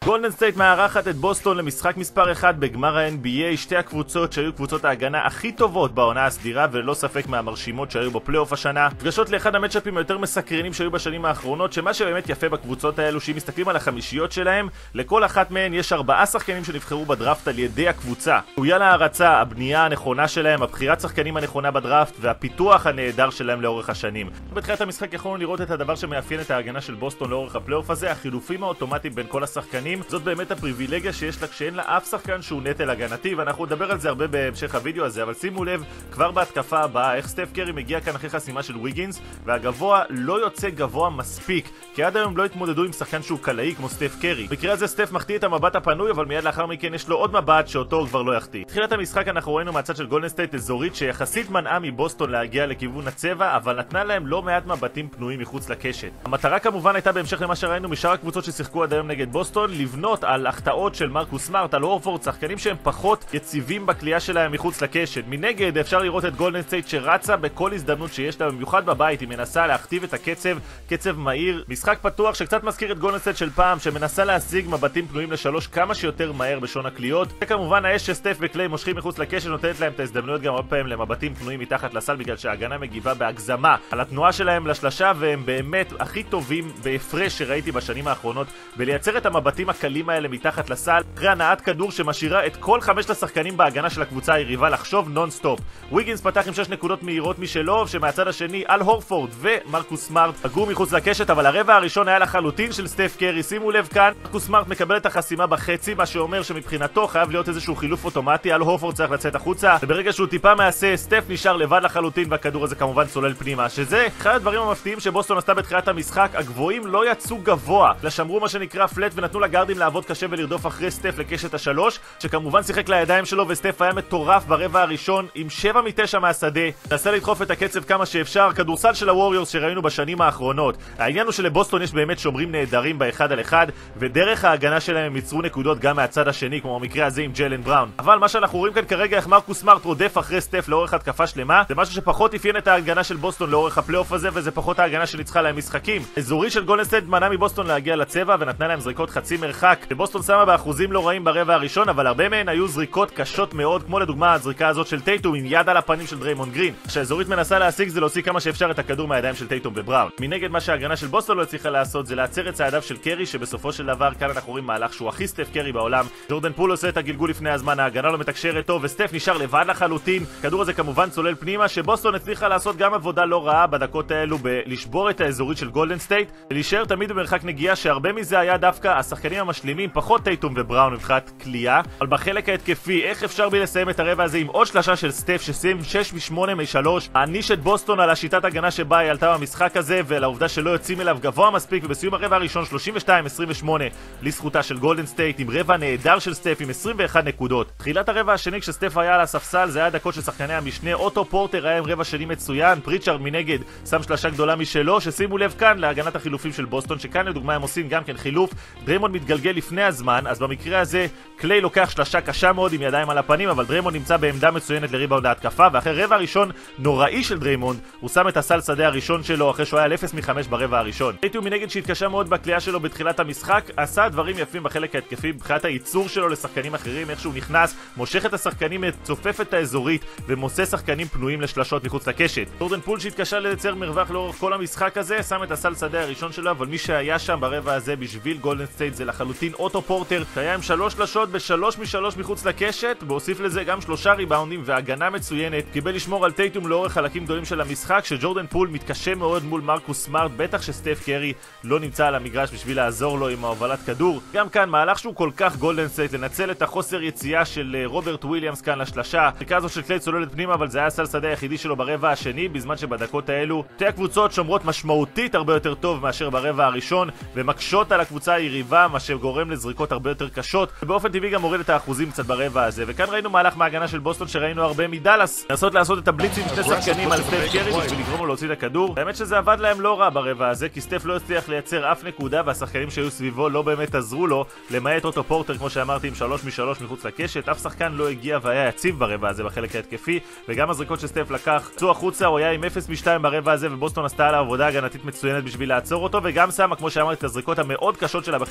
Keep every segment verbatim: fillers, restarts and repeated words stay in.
גולדן סטייט מארחת את בוסטון למשחק מספר אחד בגמר ה-אן בי איי, שתי הקבוצות שהיו קבוצות ההגנה הכי טובות בעונה הסדירה וללא ספק מהמרשימות שהיו בפלייאוף השנה. פגשות לאחד המצ'אפים היותר מסקרנים שהיו בשנים האחרונות, שמה שבאמת יפה בקבוצות האלו שאם מסתכלים על החמישיות שלהם, לכל אחת מהן יש ארבעה שחקנים שנבחרו בדראפט על ידי הקבוצה. ראויה להערצה, הבנייה הנכונה שלהם, הבחירת שחקנים הנכונה בדראפט והפיתוח הנהדר שלהם לאורך השנים. בתחילת המשחק יכולנו לראות את הדבר שמאפיין את ההגנה של בוסטון לאורך הפלייאוף הזה, החילופים האוטומטיים בין כל השחקנים. זאת באמת הפריבילגיה שיש לה כשאין לה אף שחקן שהוא נטל הגנתי, ואנחנו נדבר על זה הרבה בהמשך הוידאו הזה, אבל שימו לב כבר בהתקפה הבאה איך סטף קרי מגיע כאן אחרי חסימה של ויגינס, והגבוה לא יוצא גבוה מספיק, כי עד היום לא התמודדו עם שחקן שהוא קלעי כמו סטף קרי. במקרה הזה סטף מחטיא את המבט הפנוי, אבל מיד לאחר מכן יש לו עוד מבט שאותו הוא כבר לא יחטיא. תחילת המשחק אנחנו ראינו מהצד של גולדן סטייט אזורית שיחסית מנעה מבוסטון להגיע לכיוון הצבע, אבל נתנה להם לא מעט מבטים פנויים מחוץ לקשת. המטרה כמובן הייתה בהמשך למה שראינו משאר הקבוצות ששיחקו עד היום נגד בוסטון, לבנות על החטאות של מרקוס סמארט, על הורפורד, שחקנים שהם פחות יציבים בקליעה שלהם מחוץ לקשת. מנגד אפשר לראות את גולדן סטייט שרצה בכל הזדמנות שיש לה, במיוחד בבית. היא מנסה להכתיב את הקצב, קצב מהיר, משחק פתוח שקצת מזכיר את גולדן סטייט של פעם, שמנסה להשיג מבטים פנויים לשלוש כמה שיותר מהר בשון הקליעות. וכמובן האש שסטף וקליי מושכים מחוץ לקשת נותנת להם את ההזדמנויות גם הרבה פעמים למבטים פנויים מתחת לסל, בגלל שההגנה מגיבה בהגזמה על התנועה שלהם לשלשה, והם באמת הכי טובים בהפרש שראיתי בשנים האחרונות בלייצר את המבטים הקלים האלה מתחת לסל, אחרי הנעת כדור שמשאירה את כל חמשת השחקנים בהגנה של הקבוצה היריבה לחשוב נון סטופ. ויגינס פתח עם שש נקודות מהירות משלו, שמהצד השני אל הורפורד ומרקוס סמארט פגעו מחוץ לקשת, אבל הרבע הראשון היה לחלוטין של סטף קרי. שימו לב כאן, מרקוס סמארט מקבל את החסימה בחצי, מה שאומר שמבחינתו חייב להיות איזשהו חילוף אוטומטי, אל הורפורד צריך לצאת החוצה, וברגע שהוא טיפה מעשה, סטף נשאר לבד לחלוטין והכדור הזה כמובן צולל פנימה, שזה אחד הדברים המפתיעים שבוסטון עשתה בתחילת המשחק. הגבוהים לא יצאו גבוה, לשמרו מה שנקרא פלט ונתנו לגארדים לעבוד קשה ולרדוף אחרי סטף לקשת השלוש, שכמובן שיחק לידיים שלו, וסטף היה מטורף ברבע הראשון עם שבע מתשע מהשדה, נסה לדחוף את הקצב כמה שאפשר, כדורסל של הווריורס שראינו בשנים האחרונות. העניין הוא שלבוסטון יש באמת שומרים נהדרים באחד על אחד, ודרך ההגנה שלהם הם ייצרו נקודות גם מהצד השני, כמו במקרה הזה עם ג'יילן בראון. אבל מה שאנחנו רואים כאן כרגע, איך מרקוס סמארט רודף אחרי סטף לאורך התקפה שלמה, זה משהו שפחות אפיין את ההגנה של בוסטון לאורך הפלייאוף הזה, וזה פחות ההגנה שניצחה להם משחקים. אזורי של גולדן סטייט מנע מבוסטון להגיע לצבע ונתנה להם זריקות חצי מרחק, ובוסטון שמה באחוזים לא רעים ברבע הראשון, אבל הרבה מהן היו זריקות קשות מאוד, כמו לדוגמה הזריקה הזאת של טייטום עם יד על הפנים של דריימונד גרין. שהאזורית מנסה להשיג זה להוציא כמה שאפשר את הכדור מהידיים של טייטום ובראון. מנגד מה שההגנה של בוסטון לא הצליחה לעשות זה לעצר את צעדיו של קרי, שבסופו של דבר כאן אנחנו רואים מהלך שהוא הכי סטף קרי בעולם. ג'ורדן פול עושה את הגלגול לפני הזמן, ההגנה לא מתקשרת טוב וסטף נשאר לבד לחלוטין. כדור הזה כמובן צולל פנימה, שבוסטון הצליחה לעשות גם עבודה לא רעה בדקות האלו בלשבור את האזורית של גולדן סטייט ולהישאר תמיד במרחק נגיעה, שהרבה מזה היה דווקא השחקנים המשלימים, פחות טייטום ובראון מבחינת קליעה. אבל בחלק ההתקפי איך אפשר בי לסיים את הרבע הזה עם עוד שלושה של סטף שסיים שש משמונה משלוש, העניש את בוסטון על השיטת הגנה שבה היא עלתה במשחק הזה ועל העובדה שלא יוצאים אליו גבוה מספיק, ובסיום הרבע הראשון שלושים ושתיים עשרים ושמונה לזכותה של גולדן סטייט עם רבע נהדר של סטף עם עשרים ואחת נקודות. תחילת הרבע השני כשסטף היה על הספסל זה היה דקות של שחקני המשנה, אוטו פורטר היה עם רבע שני מצוין, פריצ'ארד מנגד שם שלושה גדולה משלו, ששימו לב כאן להגנת החילופים של בוסטון, שכאן לדוגמה הם עושים גם כן חילוף, דריימונד מתגלגל לפני הזמן, אז במקרה הזה קליי לוקח שלושה קשה מאוד עם ידיים על הפנים, אבל דריימונד נמצא בעמדה מצוינת לריבאונד ההתקפה, ואחרי רבע הראשון נוראי של דריימונד הוא שם את הסל שדה הראשון שלו אחרי שהוא היה על אפס מחמש ברבע הראשון. טייטום מנגד שהתקשה מאוד בקליעה שלו בתחילת המשחק, עשה דברים יפים בחלק ההתקפי מבחינת הייצור שלו לשחקנים אחרים, איך שהוא נכנס, מושך את השחקנים, צופף את האזורית ומוצא שחקנים פנויים לשלשות מחוץ לקשת. ג'ורדן פול שהתקשה לייצר מרווח לאורך כל המשחק הזה, שם את הסל שדה הראשון שלו, אבל מי שהיה שם ברבע הזה בשביל גולדן סטייט זה לחלוטין אוטו פורטר, שהיה עם שלוש שלשות בשלוש משלוש מחוץ לקשת, בהוסיף לזה גם שלושה ריבאונדים והגנה מצוינת, קיבל לשמור על טייטום לאורך חלקים גדולים של המשחק, שג'ורדן פול מתקשה מאוד מול מרקוס סמארט, בטח שסטף קרי לא נמצא על המגרש בשביל לעזור לו עם ההובלת כדור. גם כאן מהלך שהוא כל כך גולדן סטייט, לנצל את החוסר יציאה של רוברט וויליאמס כאן לשלשה. השריקה הזו של קליי צוללת פנימה, אבל זה היה סל שדה היחידי שלו ברבע השני, בזמן שבדקות האלו שתי הקבוצות שומרות משמעותית הרבה יותר טוב מאשר ברבע הראשון ומקשות על הקבוצה היריבה, מה שגורם לזריקות הרבה יותר קשות, ובאופן טבעי גם מוריד את האחוזים קצת ברבע הזה. וכאן ראינו מהלך מההגנה של בוסטון שראינו הרבה מדלס לנסות לעשות את הבליץ עם שני שחקנים על סטף קרי בשביל לגרום לו להוציא את הכדור. האמת שזה עבד להם לא רע ברבע הזה, כי סטף לא הצליח לייצר אף נקודה והשחקנים שהיו סביבו לא באמת עזרו לו, למעט אוטו פורטר כמו שאמרתי עם שלוש משלוש מחוץ לקשת. אף שחקן לא הגיע והיה יציב ברבע הזה בחלק ההתקפי, וגם הזריקות שסטף לקח צאו החוצה, הוא היה עם אפס משתיים ברבע הזה, ובוסטון עשתה עליו עבודה הגנתית מצוינת בשביל לעצור אותו, וגם שמה כמו שאמרתי את הזריקות המאוד קשות שלה בחלק ההתקפי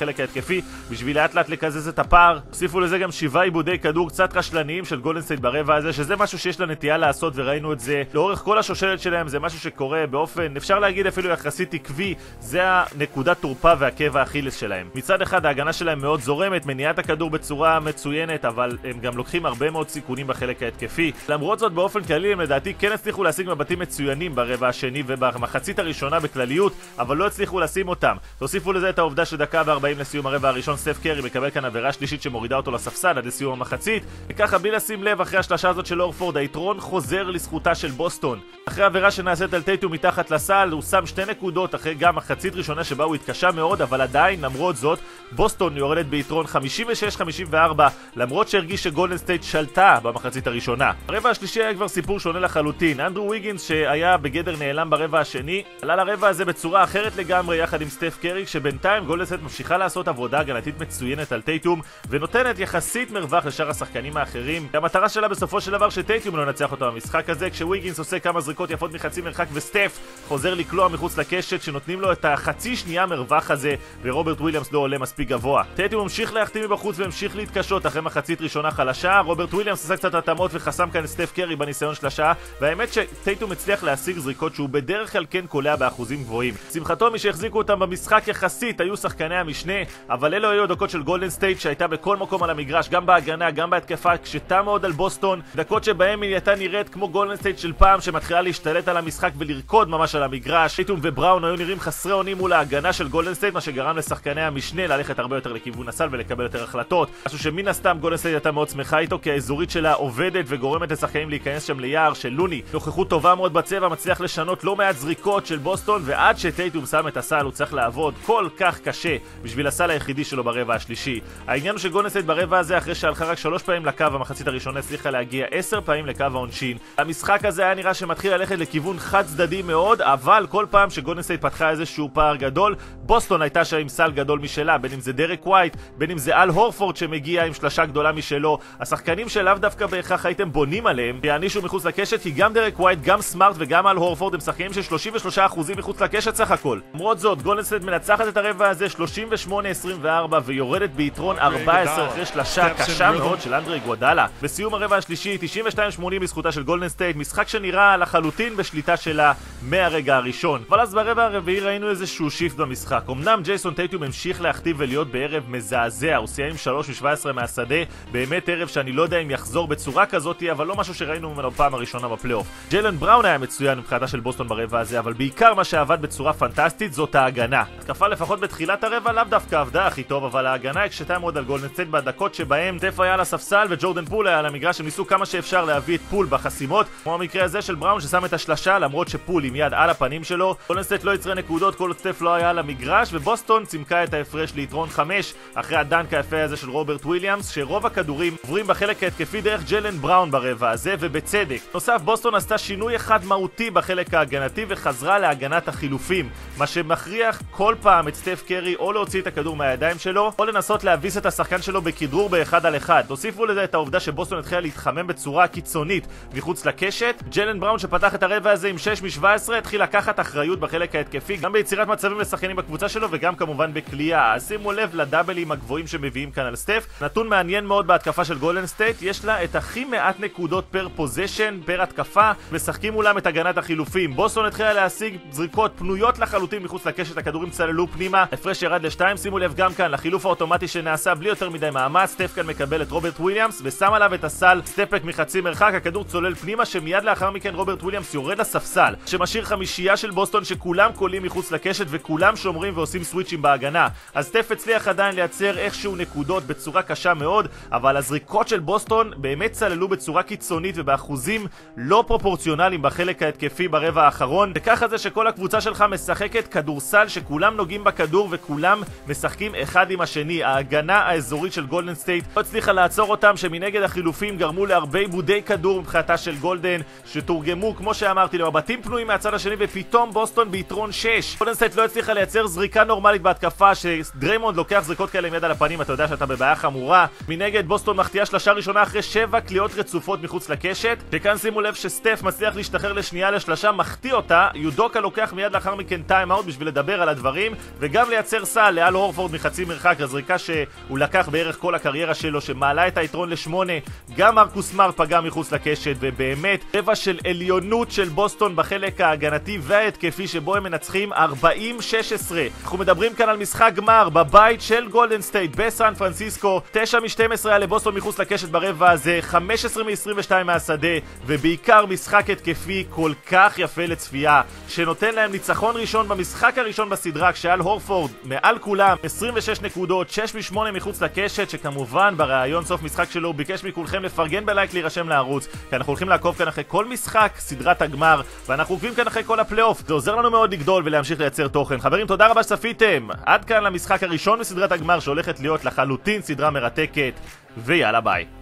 התקפי בשביל לאט לאט לקזז את הפער. הוסיפו לזה גם שבעה עיבודי כדור קצת רשלניים של גולדן סטייט ברבע הזה, שזה משהו שיש לה נטייה לעשות וראינו את זה לאורך כל השושלת שלהם. זה משהו שקורה באופן, אפשר להגיד אפילו יחסית עקבי, זה הנקודת תורפה והקבע האכילס שלהם. מצד אחד ההגנה שלהם מאוד זורמת, מניעת הכדור בצורה מצוינת, אבל הם גם לוקחים הרבה מאוד סיכונים בחלק ההתקפי. למרות זאת באופן כללי הם לדעתי כן הצליחו להשיג מבטים מצוינים ברבע השני ובמחצית הראשונה בכלליות, אבל לא הצליחו לשים אותם. תוסיפו לזה את העובדה שדקה ו-ארבעים לסיום הרבע הראשון סטף קרי מקבל כאן עבירה שלישית שמורידה אותו לספסל עד לסיום המחצית, וככה בלי לשים לב אחרי השלשה הזאת של אורפורד היתרון חוזר לזכותה של בוסטון. אחרי עבירה שנעשית על טייטום מתחת לסל הוא שם שתי נקודות אחרי גם מחצית ראשונה שבה הוא התקשה מאוד, אבל עדיין למרות זאת בוסטון יורדת ביתרון חמישים ושש חמישים וארבע למרות שהרגיש שגולדן סטייט שלטה במחצית הראשונה. הרבע השלישי היה כבר סיפור שונה לחלוטין. אנדרו ויגינס שהיה בגדר נעלם ברבע השני עלה לרבע הזה בצורה אחרת לגמרי יחד עם סטף קרי, שבינתיים גולדן סטייט ממשיכה לעשות עבודה הגנתית מצוינת על טייטום ונותנת יחסית מרווח לשאר השחקנים האחרים. המטרה שלה בסופו של דבר שטייטום לא ינצח אותו במשחק הזה, כשוויגינס עושה כמה זריקות יפות מחצי מרחק וסטף חוזר לקלוע מחוץ לקשת שנותנים לו את החצי שנייה מרווח הזה ורוברט וויליאמס לא עולה מספיק גבוה. טייטום ממשיך להחטיא מבחוץ והמשיך להתקשות אחרי מחצית ראשונה חלשה. רוברט וויליאמס עשה קצת התאמות וחסם כאן את סטף קרי בניסיון שלשה, והאמת שטייטום הצליח להשיג זריקות שהוא בדרך כלל כן קולע באחוזים גבוהים. שמחתו מי שהחזיקו אותם במשחק יחסית היו שחקני המשנה, אבל אלו היו דקות של גולדן סטייט שהייתה בכל מקום על המגרש, גם בהגנה גם בהתקפה, קשתה מאוד על בוסטון, דקות שבהם היא הייתה נראית כמו גולדן סטייט של פעם שמתחילה להשתלט על המשחק ולרקוד ממש על המגרש. טייטום ובראון היו נראים חסרי אונים מול ההגנה של גולדן סטייט, מה שגרם לשחקני המשנה ללכת הרבה יותר לכיוון הסל ולקבל יותר החלטות, משהו שמן הסתם גולדן סטייט הייתה מאוד שמחה איתו, כי האזורית שלה עובדת וגורמת לשחקנים להיכנס שם ליער של לוני. נוכחות טובה מאוד בצבע מצליח לשנות לא מעט זריקות של בוסטון, ועד שטייטום שם את הסל הוא צריך לעבוד כל כך קשה בשביל הסל היחידי שלו ברבע השלישי. העניין הוא שגולדן סטייט ברבע הזה אחרי שהלכה רק שלוש פעמים לקו המחצית הראשונה הצליחה להגיע עשר פעמים לקו העונשין. המשחק הזה היה נראה שמתחיל ללכת לכיוון חד צדדי מאוד, אבל כל פעם שגולדן סטייט פתחה איזשהו פער גדול בוסטון הייתה שם עם סל גדול משלה, בין אם זה דרק ווייט, בין אם זה אל הורפורד שמגיע עם שלשה גדולה משלו. השחקנים שלאו דווקא בהכרח הייתם בונים עליהם ויענישו מחוץ לקשת, כי גם דרק ווייט, גם סמארט וגם אל הורפורד הם שחקנים של שלושים ושלושה אחוזים מחוץ לקשת סך הכל. למרות זאת גולדן סטייט מנצחת את הרבע הזה שלושים ושמונה עשרים וארבע ויורדת ביתרון ארבע עשרה אחרי שלשה קשה מאוד של אנדרי גואדלה. בסיום הרבע השלישי תשעים ושתיים שמונים בזכותה של גולדן סטייט, משחק שנראה לחלוטין בשליטה שלה מהרגע הראשון. אבל אז ברבע הרביעי ראינו איזשהו שיפט במשחק. אמנם ג'ייסון טייטום המשיך להכתיב ולהיות בערב מזעזע, הוא סיים עם שלוש משבע עשרה מהשדה, באמת ערב שאני לא יודע אם יחזור בצורה כזאת, אבל לא משהו שראינו ממנו פעם הראשונה בפלייאוף. ג'יילן בראון היה מצוין מבחינתה של בוסטון ברבע הזה, אבל בעיקר מה שעבד בצורה פנטסטית זאת ההגנה. התקפה לפחות בתחילת הרבע לאו דווקא עבדה הכי טוב, אבל ההגנה הקשתה מאוד על גולדן סטייט בדקות שבהם סטף היה על הספסל וג'ורדן פול היה על המגרש. הם ניסו כמה שאפשר להביא את פול בחסימות, כמו המקרה הזה של בראון ששם את השלשה למרות שפול עם יד על הפנים שלו. גולדן סטייט לא יצרה נקודות כל עוד סטף לא היה על המגרש, ובוסטון צימקה את ההפרש ליתרון חמש אחרי הדנק היפה הזה של רוברט וויליאמס, שרוב הכדורים עוברים בחלק ההתקפי דרך ג'יילן בראון ברבע הזה, ובצדק. נוסף, בוסטון עשתה שינוי אחד מהותי בחלק ההגנתי וחזרה להגנת החילופים, מה שמכריח כל פעם את סטף קרי או להוציא את הכדור מהידיים שלו או לנסות להביס את השחקן שלו בכדרור באחד על אחד. תוסיפו לזה את העובדה שבוסטון התחילה להתחמם בצורה קיצונית מחוץ לקשת. ג'יילן בראון שפתח את הרבע הזה עם שש משבע עשרה התחיל לקחת אחריות בחלק ההתקפי, גם ביצירת מצבים לשחקנים בקבוצה שלו וגם כמובן בקליעה. אז שימו לב לדאבלים הגבוהים שמביאים כאן על סטף. נתון מעניין מאוד בהתקפה של גולדן סטייט, יש לה את הכי מעט נקודות פר פוזיישן, פר התקפה, משחקים מולם את הגנת החילופים. בוסטון התחילה להשיג זריקות פנויות לחלוטין מחוץ לקשת, הכדורים צללו פנימה, הפרש ירד לשתיים. שימו לב גם כאן לחילוף האוטומטי שנעשה בלי יותר מדי מאמץ, סטף כאן מקבל את רוברט וויליאמס ושם עליו את הסל סטפק מחצי מרחק, הכדור צולל פנימה, שמיד לאחר מכן רוברט וויליאמס יורד לספסל, שמשאיר חמישייה של בוסטון שכולם קולים מחוץ לקשת וכולם שומרים ועושים סוויצ'ים בהגנה. אז סטף הצליח עדיין לייצר איכשהו נקודות בצורה קשה מאוד, אבל הזריקות של בוסטון באמת צללו בצורה קיצונית ובאחוזים לא פרופורציונליים בחלק ההתקפי ברבע האחרון, וככה זה שכל הקבוצה שלך משחקת כדורסל שכולם נוגעים בכדור וכולם משחקים אחד עם השני. ההגנה האזורית של גולדן סטייט לא הצליחה לעצור אותם, שמנגד החילופים גרמו להרבה עיבודי כדור מבחינתה של גולדן, שתורגמו כמו שאמרתי למבטים פנויים מהצד השני, ופתאום בוסטון ביתרון שש. גולדן סטייט לא הצליחה לייצר זריקה נורמלית בהתקפה, שדריימונד לוקח זריקות כאלה עם יד על הפנים, אתה יודע שאתה בבעיה חמורה. מנגד בוסטון מחטיאה שלשה ראשונה אחרי שבע קליעות רצופות מחוץ לקשת, שכאן שימו לב שסטף מצליח להשתחרר לשנייה לשלשה, מחטיא אותה, יודוקה לוקח מיד לאחר מכן טיים אאוט בשביל לדבר על הדברים וגם לייצר סל לאל הורפורד הורפורד מחצי מרחק, הזריקה שהוא לקח בערך כל הקריירה שלו, שמעלה את היתרון לשמונה. גם מרקוס סמארט פגע מחוץ לקשת, ובאמת רבע של עליונות של בוסטון בחלק ההגנתי וההתקפי, שבו הם מנצחים ארבעים שש עשרה. אנחנו מדברים כאן על משחק גמר בבית של גולדן סטייט בסן פרנסיסקו. תשע משתים עשרה היה לבוסטון מחוץ לקשת ברבע הזה, חמש עשרה מ-עשרים ושתיים מהשדה, ובעיקר משחק התקפי כל כך יפה לצפייה, שנותן להם ניצחון ראשון במשחק הראשון בסדרה, כשאל הורפורד מעל כולם עשרים ושש נקודות, שש משמונה מחוץ לקשת, שכמובן ברעיון סוף משחק שלו הוא ביקש מכולכם לפרגן בלייק, להירשם לערוץ, כי אנחנו הולכים לעקוב כאן אחרי כל משחק סדרת הגמר, ואנחנו עוקבים כאן אחרי כל הפלייאוף. זה עוזר לנו מאוד לגדול ולהמשיך לייצר תוכן. חברים, תודה רבה שצפיתם. עד כאן למשחק הראשון בסדרת הגמר, שהולכת להיות לחלוטין סדרה מרתקת, ויאללה ביי.